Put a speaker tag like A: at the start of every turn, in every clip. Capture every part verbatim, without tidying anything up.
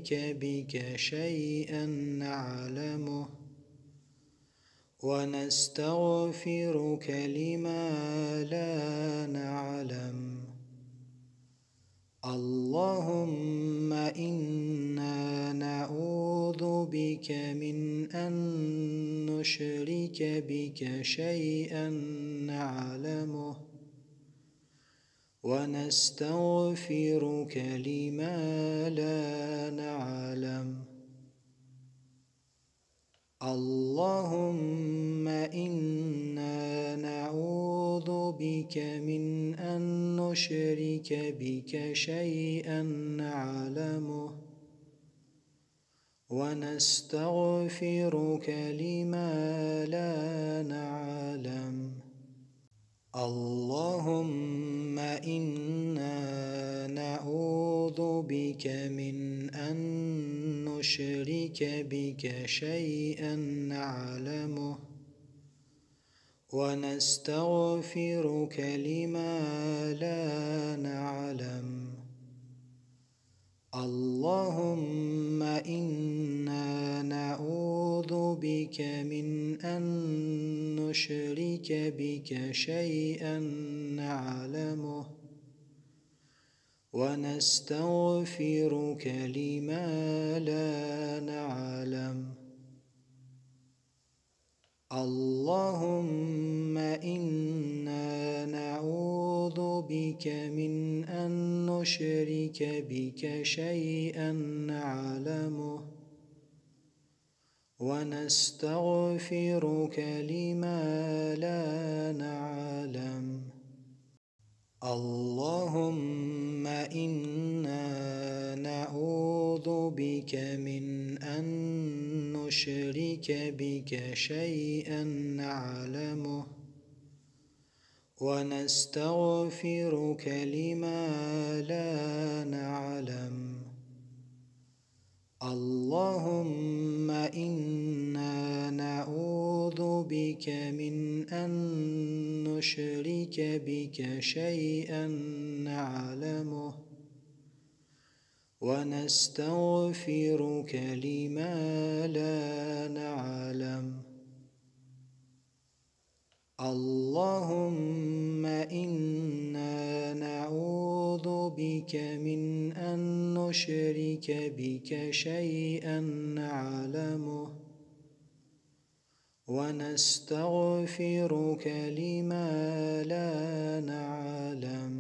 A: نشرك بك شيئا نعلمه ونستغفرك لما لا نعلم. اللهم إنا نعوذ بك من أن نشرك بك شيئا نعلمه ونستغفرك لما لا نعلم. اللهم إنا نعوذ بك من أن نشرك بك شيئا نعلمه ونستغفرك لما لا نعلم. اللهم إنا نعوذ بك من أن نشرك بك شيئا نعلمه ونستغفرك لما لا نعلم. اللهم إنا نعوذ بك من أن نشرك بك شيئا نعلمه ونستغفرك لما لا نعلم. اللهم إنا نعوذ بك من أن نشرك بك شيئا نعلمه ونستغفرك لما لا نعلم. اللهم إنا نعوذ بك من أن نشرك بك شيئا نعلمه ونستغفرك لما لا نعلم. اللهم إنا نعوذ بك من أن نشرك بك شيئا نعلمه ونستغفرك لما لا نعلم. اللهم إنا نعوذ بك من أن نشرك بك شيئا نعلمه ونستغفرك لما لا نعلم.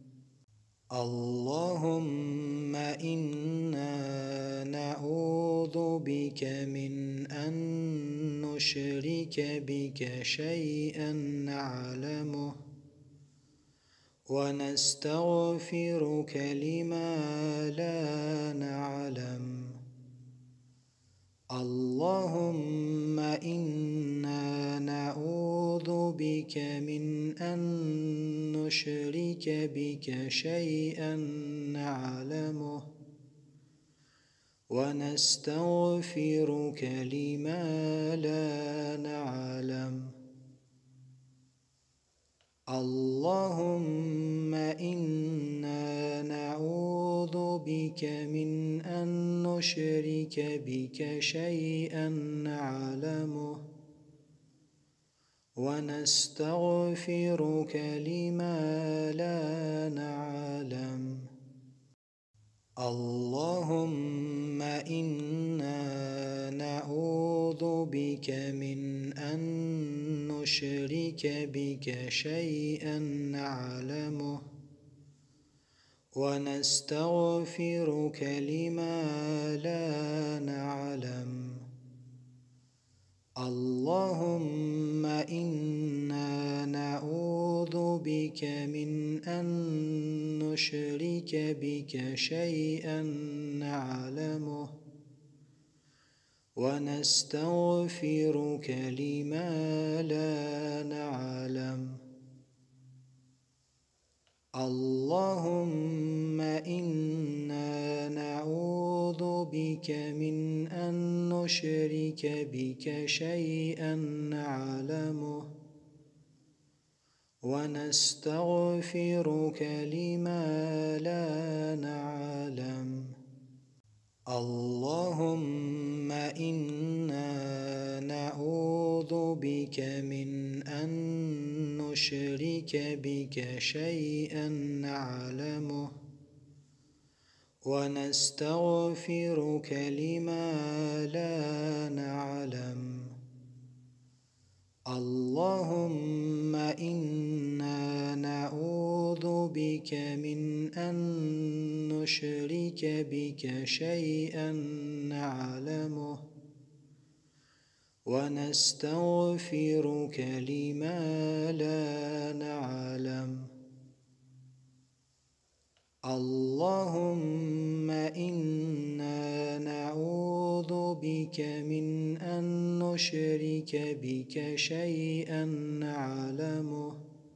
A: اللهم إنا نعوذ بك من أن نشرك بك شيئا نعلمه ونستغفرك لما لا نعلم. اللهم إنا نعوذ بك من أن نشرك بك شيئا نعلمه ونستغفرك لما لا نعلم. اللهم إنا نعوذ بك من أن نشرك بك شيئا نعلمه ونستغفرك لما لا نعلم. اللهم إنا نعوذ بك من أن نشرك بك شيئا نعلمه ونستغفرك لما لا نعلم. اللهم إنا نعوذ بك من أن نشرك بك شيئا نعلمه ونستغفرك لما لا نعلم. اللهم إنا نعوذ بك من أن نشرك بك شيئا نعلمه ونستغفرك لما لا نعلم. اللهم إنا نعوذ بك من أن نشرك بك شيئا نعلمه ونستغفرك لما لا نعلم. اللهم إنا نعوذ بك من أن نشرك بك شيئا نعلمه ونستغفرك لما لا نعلم. اللهم إنا نعوذ بك من أن نشرك بك شيئا نعلمه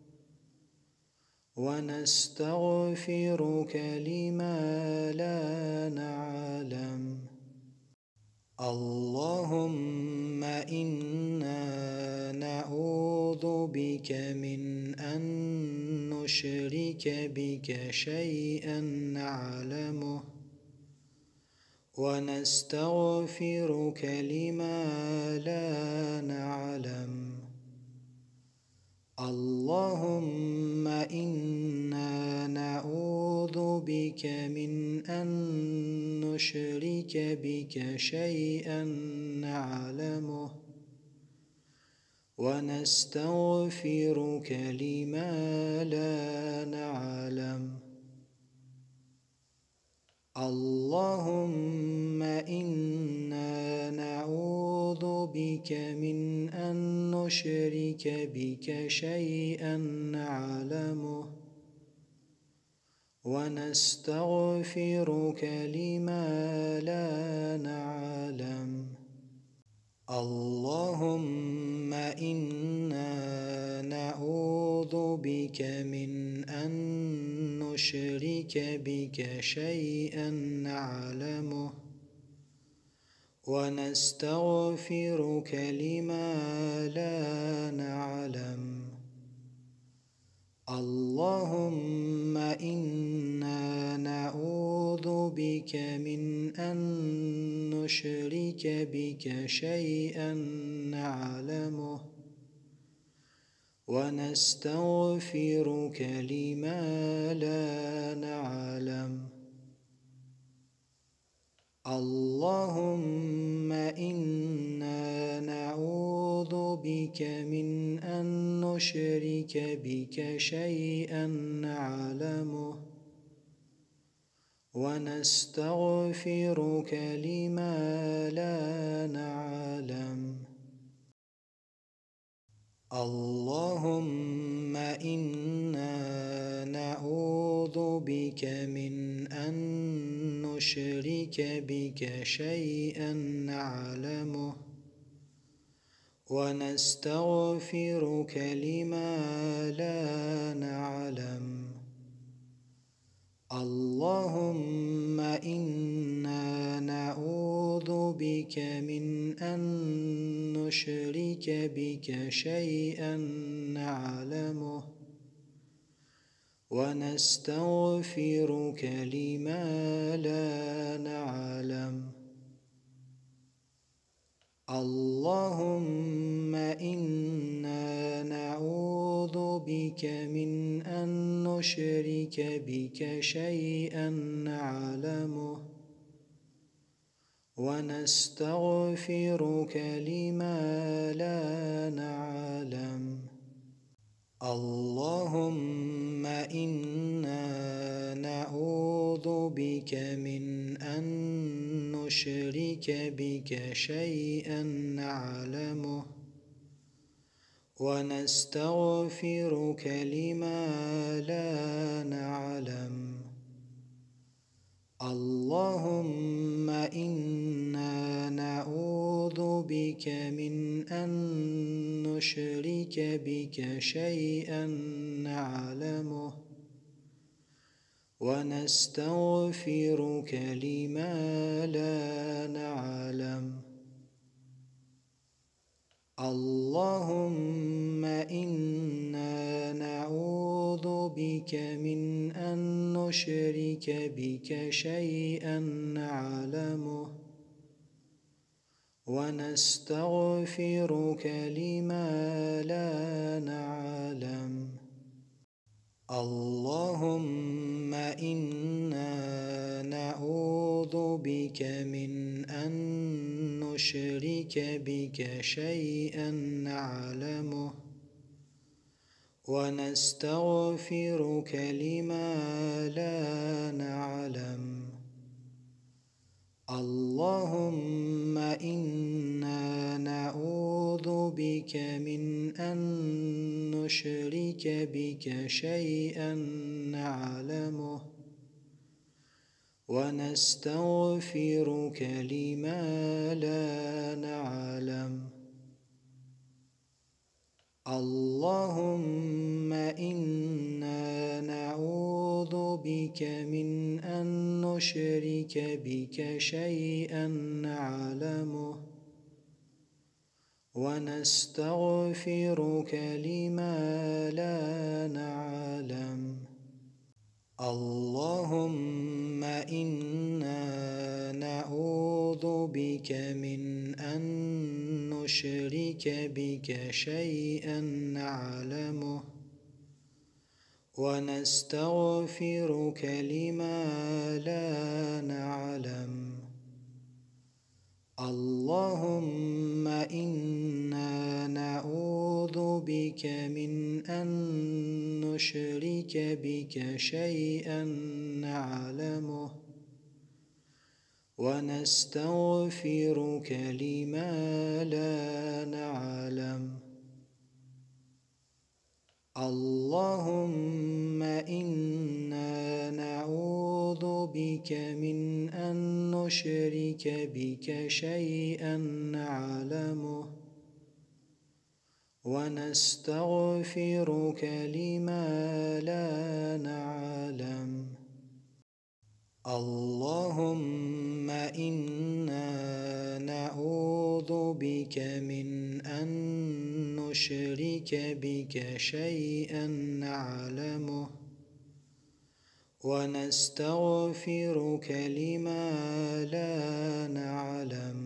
A: ونستغفرك لما لا نعلم. اللهم إنا نعوذ بك من أن نشرك بك شيئا نعلمه ونستغفرك لما لا نعلم. اللهم إنا نعوذ بك من أن نشرك بك شيئا نعلمه ونستغفرك لما لا نعلم. اللهم إنا نعوذ بك من أن نشرك بك شيئا نعلمه ونستغفرك لما لا نعلم. اللهم إنا نعوذ بك من أن نشرك بك شيئا نعلمه ونستغفرك لما لا نعلم. اللهم إنا نعوذ بك من أن نشرك بك شيئا نعلمه ونستغفرك لما لا نعلم. اللهم إنا نعوذ بك من أن نشرك بك شيئا نعلمه ونستغفرك لما لا نعلم. اللهم إنا نعوذ بك من أن نشرك بك شيئا نعلمه ونستغفرك لما لا نعلم. اللهم إنا نعوذ بك من أن نشرك بك شيئا نعلمه ونستغفرك لما لا نعلم. اللهم إنا نعوذ بك من أن نشرك بك شيئا نعلمه ونستغفرك لما لا نعلم. اللهم إنا نعوذ بك من أن نشرك بك شيئا نعلمه ونستغفرك لما لا نعلم. اللهم إنا نعوذ بك من أن نشرك بك شيئا نعلمه ونستغفرك لما لا نعلم. اللهم إنا نعوذ بك بك من أن نشرك بك شيئا نعلمه ونستغفرك لما لا نعلم. اللهم إنا نعوذ بك من أن نشرك بك شيئا نعلمه ونستغفرك لما لا نعلم. اللهم إنا نعوذ بك من أن نشرك بك شيئا نعلمه ونستغفرك لما لا نعلم. اللهم إنا نعوذ بك من أن نشرك بك شيئا نعلمه ونستغفرك لما لا نعلم. اللهم إنا نعوذ بك من أن نشرك بك شيئا نعلمه ونستغفرك لما لا نعلم. اللهم إنا نعوذ بك من أن نشرك بك شيئا نعلمه ونستغفرك لما لا نعلم. اللهم إنا نعوذ بك من أن نشرك بك شيئا نعلمه ونستغفرك لما لا نعلم. اللهم إنا نعوذ بك من أن نشرك بك شيئا نعلمه ونستغفرك لما لا نعلم.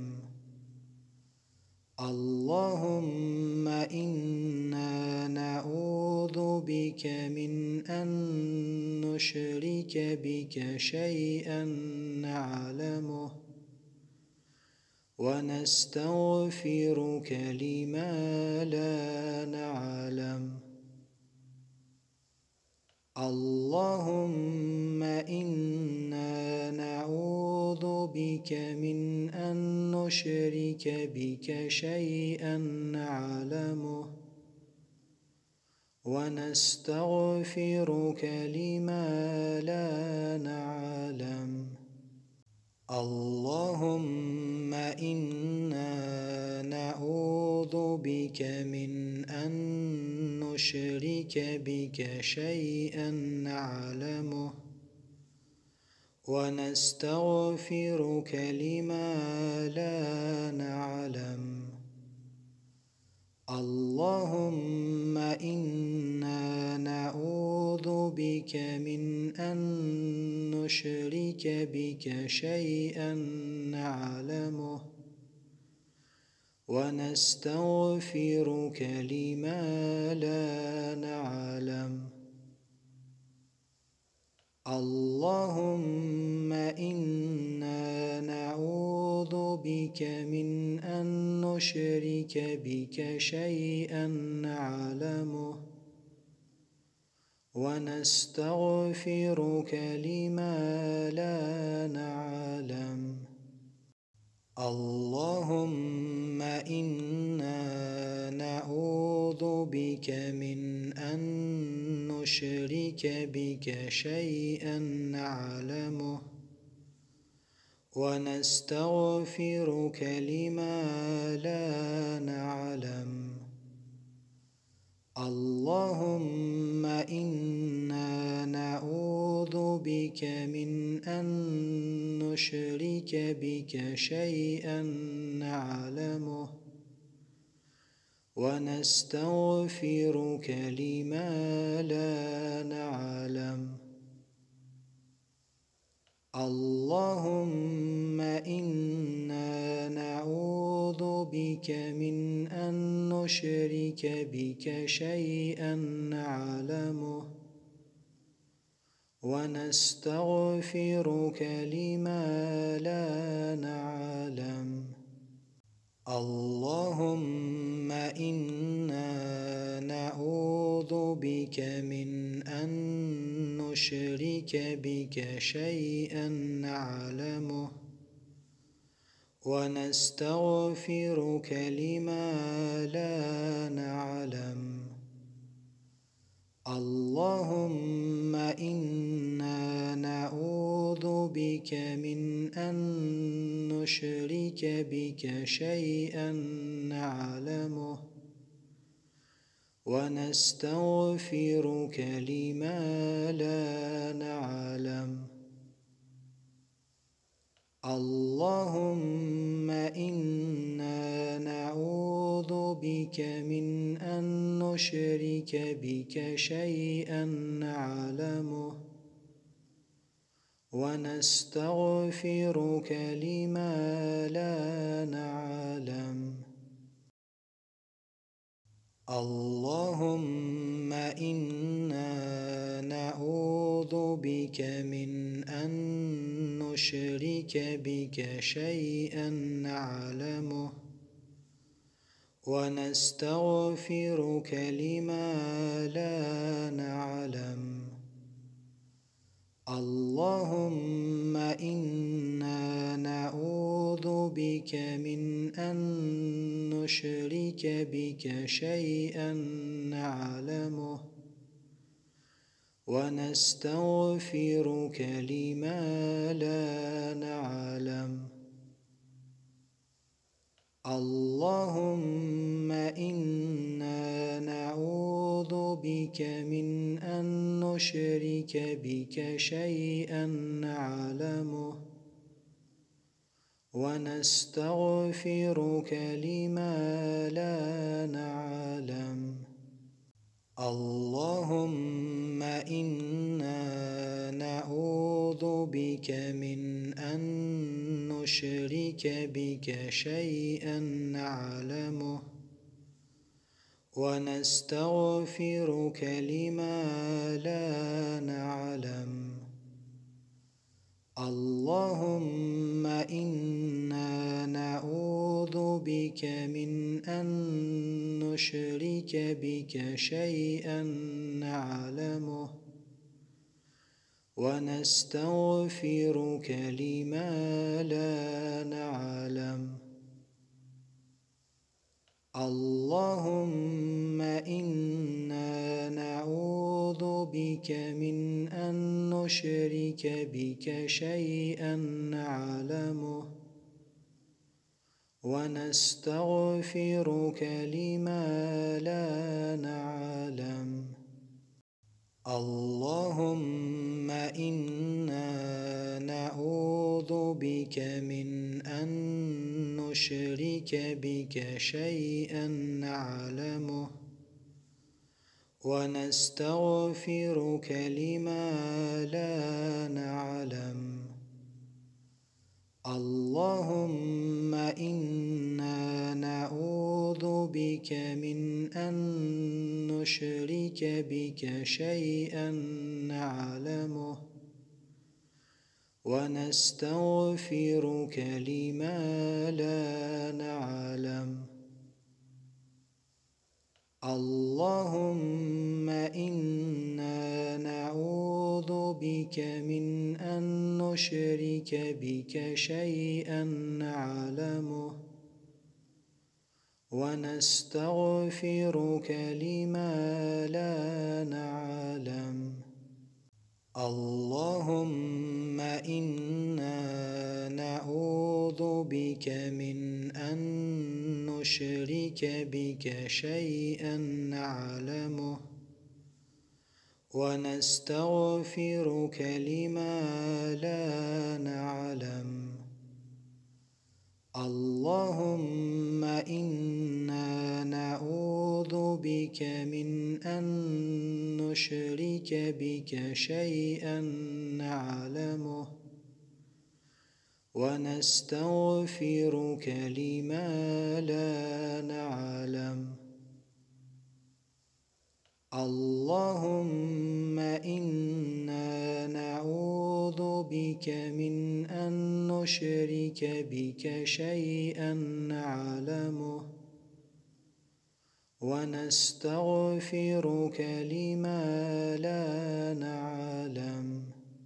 A: اللهم إنا نعوذ بك من أن نشرك بك شيئا نعلمه ونستغفرك لما لا نعلم. اللهم إنا نعوذ بك من أن نشرك بك شيئا نعلمه ونستغفرك لما لا نعلم. اللهم إنا نعوذ بك من أن نشرك بك شيئا نعلمه ونستغفرك لما لا نعلم. اللهم إنا نعوذ بك من أن نشرك بك شيئا نعلمه ونستغفرك لما لا نعلم. اللهم إنا نعوذ بك من أن نشرك بك شيئا نعلمه ونستغفرك لما لا نعلم. اللهم إنا نعوذ بك من أن نشرك بك شيئا نعلمه ونستغفرك لما لا نعلم. اللهم إنا نعوذ بك من أن نشرك بك شيئا نعلمه ونستغفرك لما لا نعلم. اللهم إنا نعوذ بك من أن نشرك بك شيئا نعلمه ونستغفرك لما لا نعلم. اللهم إنا نعوذ بك من أن نشرك بك شيئا نعلمه ونستغفرك لما لا نعلم. اللهم إنا نعوذ بك من أن نشرك بك شيئا نعلمه ونستغفرك لما لا نعلم. اللهم إنا نعوذ بك من أن نشرك بك شيئا نعلمه ونستغفرك لما لا نعلم. اللهم إنا نعوذ بك من أن نشرك بك شيئا نعلمه ونستغفرك لما لا نعلم. اللهم إنا نعوذ بك من أن نشرك بك شيئا نعلمه ونستغفرك لما لا نعلم. اللهم إنا نعوذ بك من أن نشرك بك شيئا نعلمه ونستغفرك لما لا نعلم. اللهم إنا نعوذ بك من أن نشرك بك شيئا نعلمه ونستغفرك لما لا نعلم. اللهم إنا نعوذ بك من أن نشرك بك شيئا نعلمه ونستغفرك لما لا نعلم. اللهم إنا نعوذ بك من أن نشرك بك شيئا نعلمه ونستغفرك لما لا نعلم. اللهم إنا نعوذ بك من أن نشرك بك شيئا نعلمه ونستغفرك لما لا نعلم. اللهم إنا نعوذ بك من أن نشرك بك شيئا نعلمه ونستغفرك لما لا نعلم. اللهم إنا نعوذ بك من أن نشرك بك شيئا نعلمه ونستغفرك لما لا نعلم. اللهم إنا نعوذ بك من أن نشرك بك شيئا نعلمه ونستغفرك لما لا نعلم. اللهم إنا نعوذ بك من أن نشرك بك شيئا نعلمه ونستغفرك لما لا نعلم. اللهم إنا نعوذ بك من أن نشرك بك شيئا نعلمه ونستغفرك لما لا نعلم.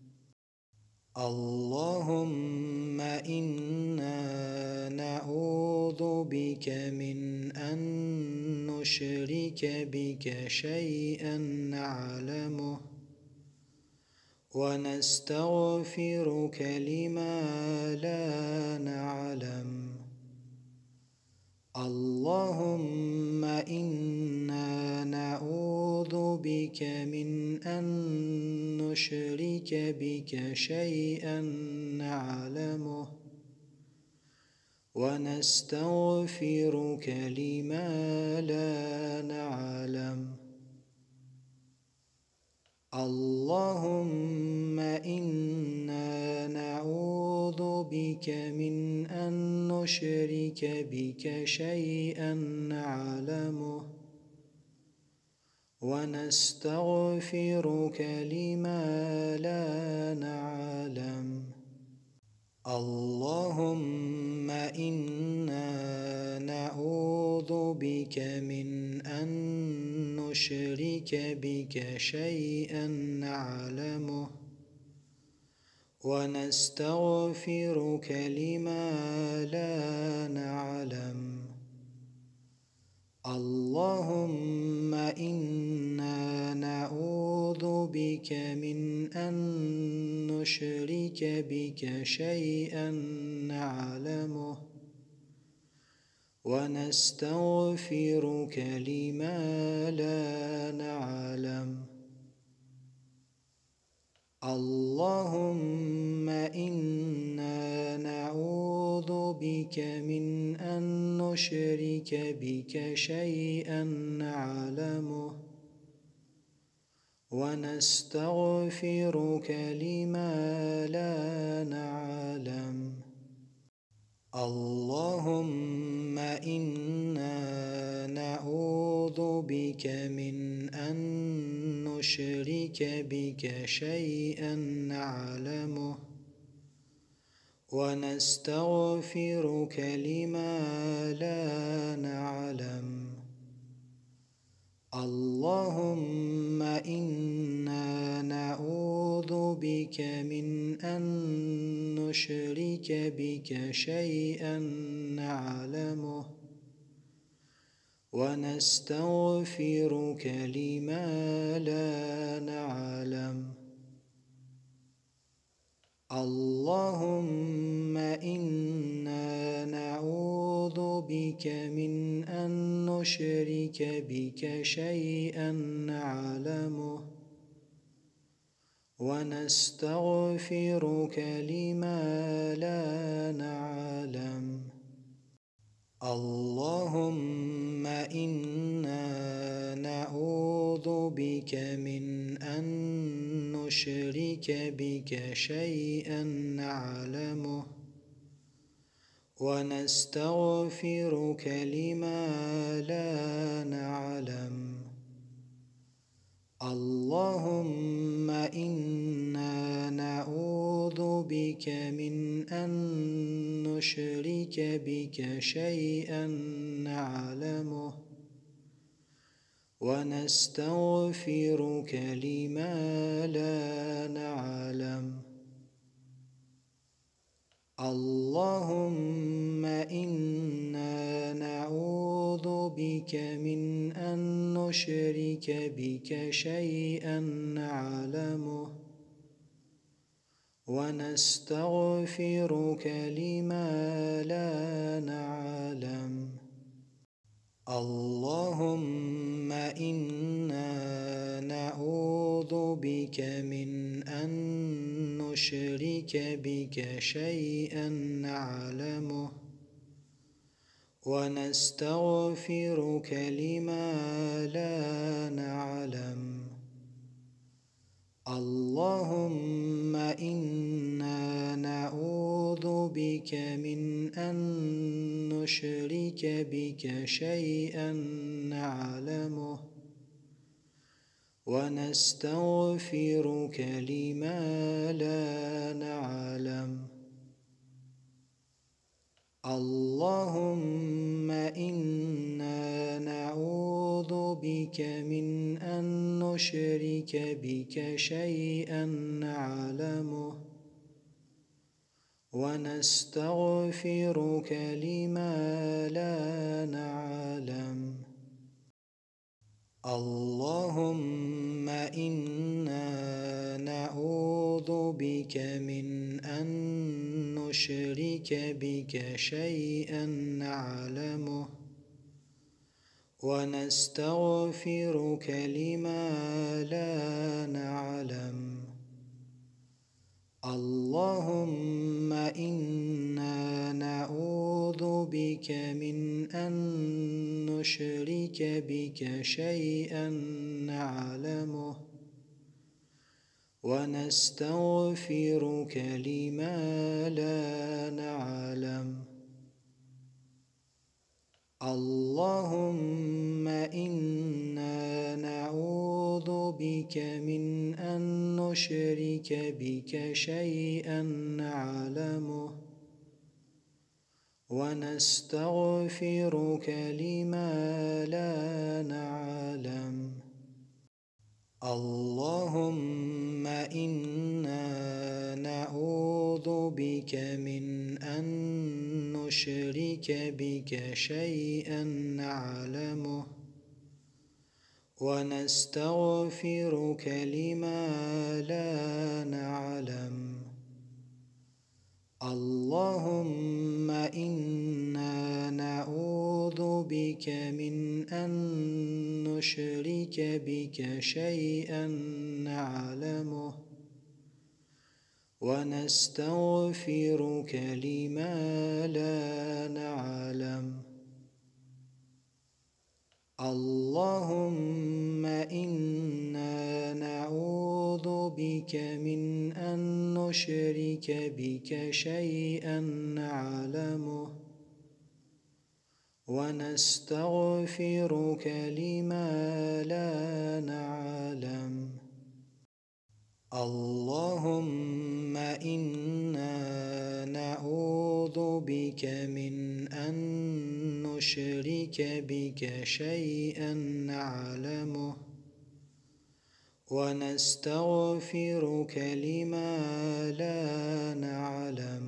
A: اللهم إنا نعوذ بك من أن نشرك بك شيئا نعلمه ونستغفرك لما لا نعلم. اللهم إنا نعوذ بك من أن نشرك بك شيئا نعلمه ونستغفرك لما لا نعلم. اللهم إنا نعوذ بك من أن نشرك بك شيئا نعلمه ونستغفرك لما لا نعلم. اللهم إنا نعوذ بك من أن نشرك بك شيئا نعلمه ونستغفرك لما لا نعلم. اللهم إنا نعوذ بك من أن نشرك بك شيئا نعلمه ونستغفرك لما لا نعلم. اللهم إنا نعوذ بك من أن نشرك بك شيئا نعلمه ونستغفرك لما لا نعلم. اللهم إنا نعوذ بك من أن نشرك بك شيئا نعلمه ونستغفرك لما لا نعلم. اللهم إنا نعوذ بك من أن نشرك بك شيئا نعلمه ونستغفرك لما لا نعلم. اللهم إنا نعوذ بك من أن نشرك بك شيئا نعلمه ونستغفرك لما لا نعلم. اللهم إنا نعوذ بك من أن نشرك بك شيئا نعلمه ونستغفرك لما لا نعلم. اللهم إنا نعوذ بك من أن نشرك بك شيئا نعلمه ونستغفرك لما لا نعلم. اللهم إنا نعوذ بك من أن نشرك بك شيئا نعلمه ونستغفرك لما لا نعلم. اللهم إنا نعوذ بك من أن نشرك بك شيئا نعلمه ونستغفرك لما لا نعلم. اللهم إنا نعوذ بك من أن نشرك بك شيئا نعلمه ونستغفرك لما لا نعلم. اللهم إنا نعوذ بك من أن نشرك بك شيئا نعلمه ونستغفرك لما لا نعلم. اللهم إنا نعوذ بك من أن نشرك بك شيئا نعلمه ونستغفرك لما لا نعلم. اللهم إنا نعوذ بك من أن نشرك بك شيئا نعلمه ونستغفرك لما لا نعلم. اللهم إنا نعوذ بك من أن نشرك بك شيئا نعلمه ونستغفرك لما لا نعلم. اللهم إنا نعوذ بك من أن نشرك بك شيئا نعلمه ونستغفرك لما لا نعلم. اللهم إنا نعوذ بك من أن نشرك بك شيئا نعلمه ونستغفرك لما لا نعلم. اللهم إنا نعوذ بك من أن نشرك بك شيئا نعلمه ونستغفرك لما لا نعلم. اللهم إنا نعوذ بك من أن نشرك بك شيئا نعلمه ونستغفرك لما لا نعلم.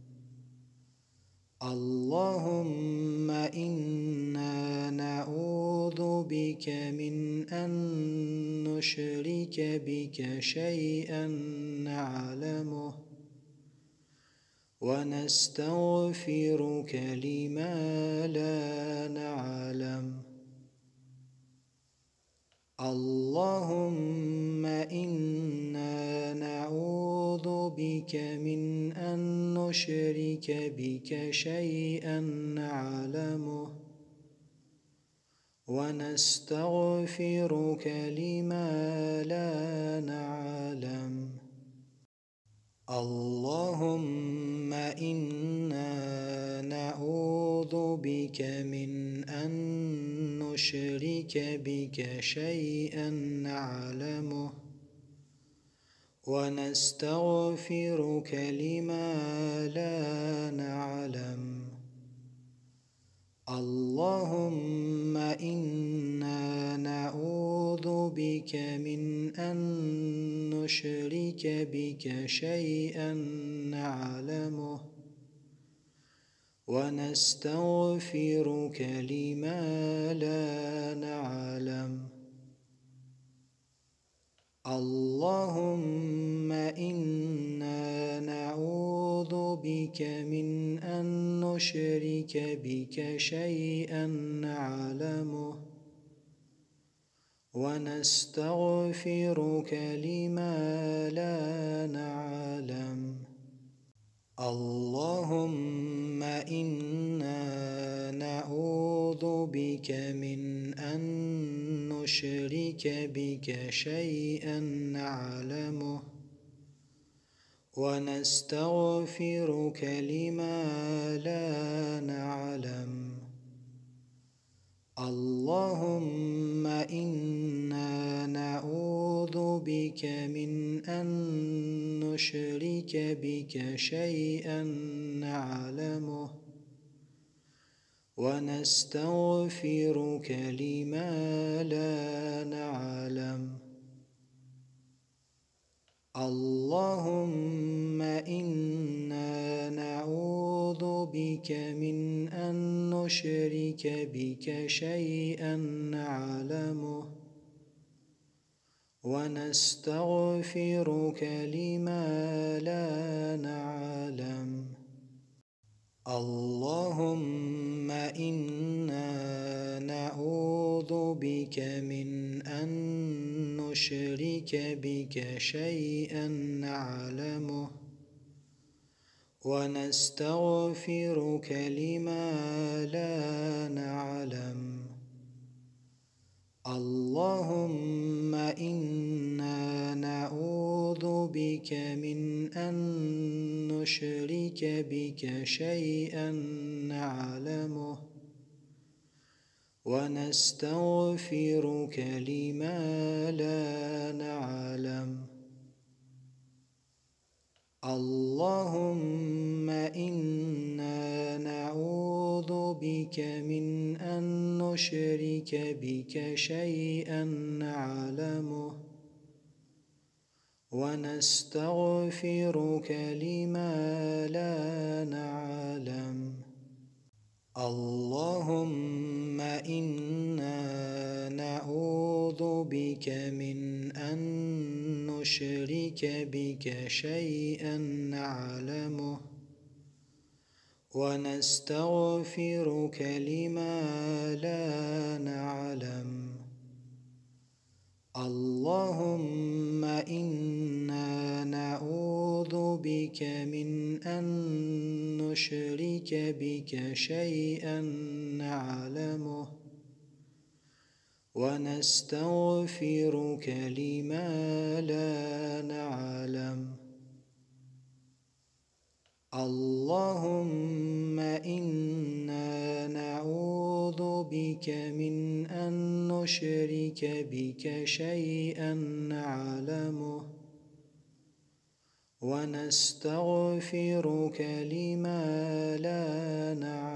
A: اللهم إنا نعوذ بك من أن نشرك بك شيئا نعلمه ونستغفرك لما لا نعلم. اللهم إنا نعوذ بك من أن نشرك بك شيئا نعلمه ونستغفرك لما لا نعلم. اللهم إنا نعوذ بك من أن نشرك بك شيئا نعلمه ونستغفرك لما لا نعلم. اللهم إنا نعوذ بك من أن نشرك بك شيئا نعلمه ونستغفرك لما لا نعلم. اللهم إنا نعوذ بك من أن نشرك بك شيئا نعلمه ونستغفرك لما لا نعلم. اللهم إنا نعوذ بك من أن نشرك بك شيئا نعلمه ونستغفرك لما لا نعلم. اللهم إنا نعوذ بك من أن نشرك بك شيئا نعلمه ونستغفرك لما لا نعلم. اللهم إنا نعوذ بك من أن نشرك بك شيئا نعلمه ونستغفرك لما لا نعلم. اللهم إنا نعوذ بك من أن نشرك بك شيئا نعلمه ونستغفرك لما لا نعلم. اللهم إنا نعوذ بك من أن نشرك بك شيئا نعلمه ونستغفرك لما لا نعلم. اللهم إنا نعوذ بك من أن نشرك بك شيئا نعلمه ونستغفرك لما لا نعلم. اللهم إنا نعوذ بك من أن نشرك بك شيئا نعلمه ونستغفرك لما لا نعلم. اللهم إنا نعوذ بك من أن نشرك بك شيئا نعلمه ونستغفرك لما لا نعلم. اللهم إنا نعوذ بك من أن نشرك بك شيئا نعلمه ونستغفرك لما لا نعلم.